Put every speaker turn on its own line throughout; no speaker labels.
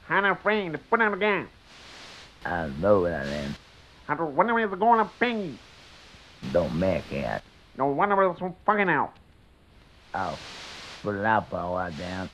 How that friend to put down the gun?
I know that then.
How to whenever it's going up ping.
Don't make it.
No whenever it's fucking out.
I'll put it out for a while down.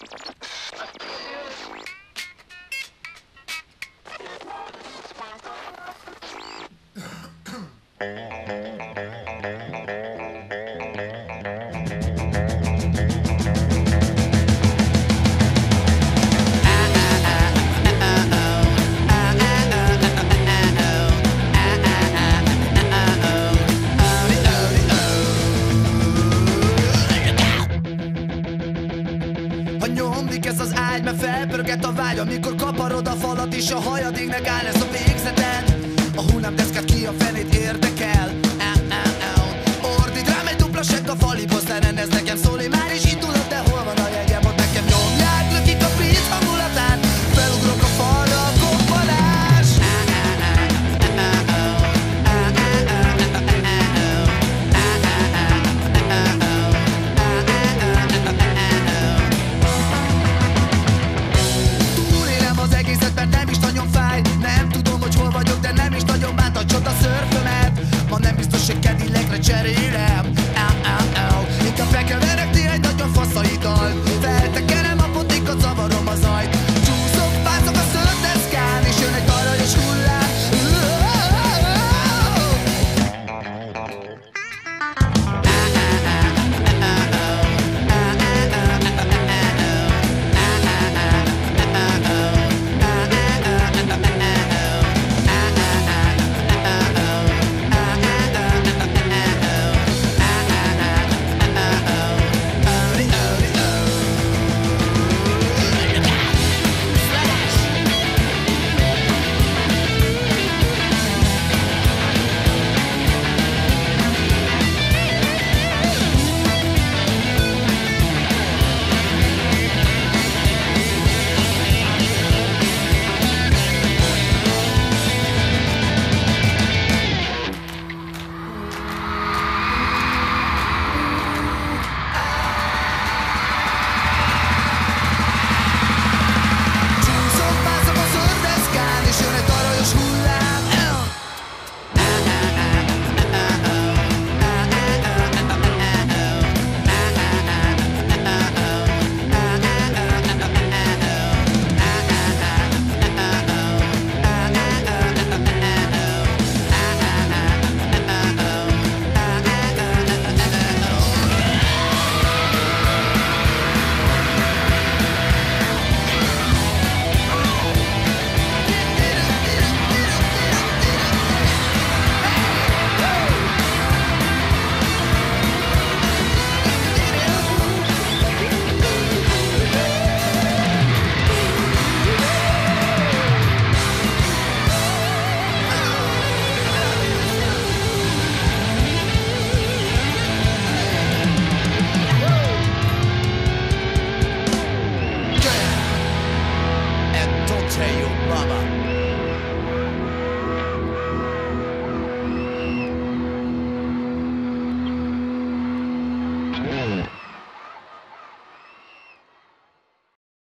Nyomdik ez az ágy, mert felpörget a vágy, amikor kaparod a falat és a hajadéknek áll ez a végzeted. A hullámdeszkát ki a fenét érdekel. Ordít rám egy dupla segg a faliból, szerendez nekem szó.